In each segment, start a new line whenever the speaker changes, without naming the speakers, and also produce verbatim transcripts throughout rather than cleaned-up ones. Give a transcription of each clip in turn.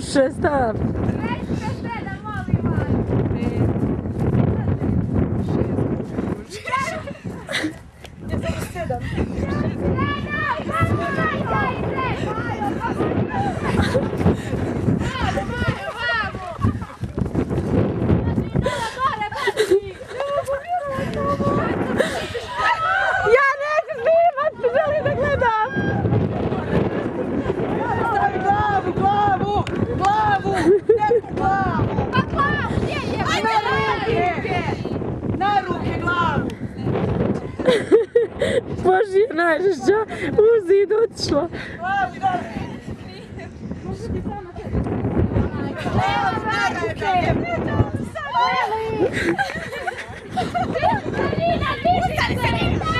Duše, stav.
Recite sedam, molim vas.
Ja sam sedam.
Ja neću snimat, želim da gledam.
Stavi glavu, glavu, glavu, neku glavu.
Pa glavu, gdje je?
Na ruke, na ruke glavu.
Boži, najžešća, u zid otišla.
Glavu, glavu.
Marina, diži se!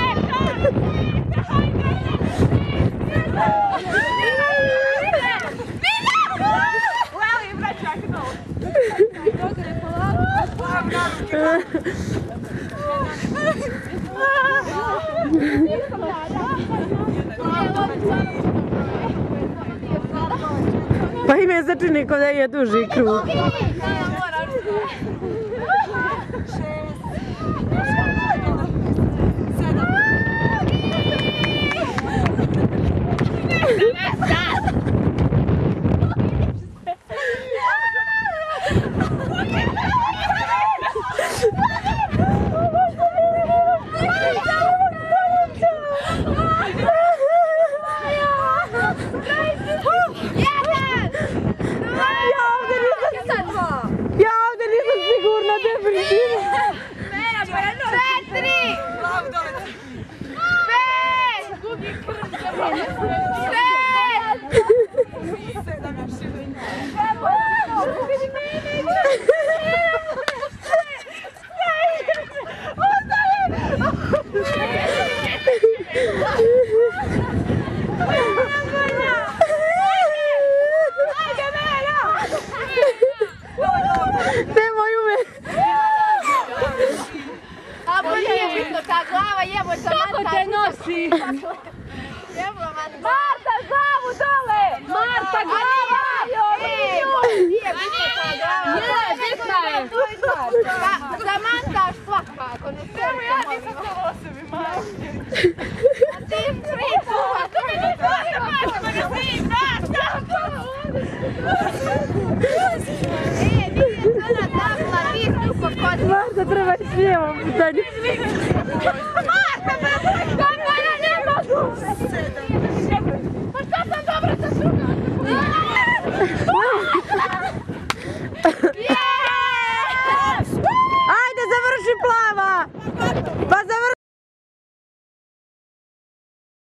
Leli, brać, čakaj malo. Dogore, polako.
Pa ime je začini ko da je duži krug. Ja ovdje nisam sigurna, definitivno.
Četiri! Pet! Gubi krv!
Nemoj ume.
A bolje bitno, ta glava jebo sa manta.
Kako te nosi?
Jebo manta. Marta, glavu dole!
Marta, glava!
Nije bitno ta glava.
Je, bitna je.
Za mantaš svakako, ne sve. Evo ja nisam htjela o sebi, Marta. A ti priču, a to mi ne tvori, Marta, ma ne svi, Marta! E, nije ona tabla, ti su kokoti.
Marta, treba i slijevom pitanje.
Marta, pa ja ne mogu! Pa što sam dobro sa šuga?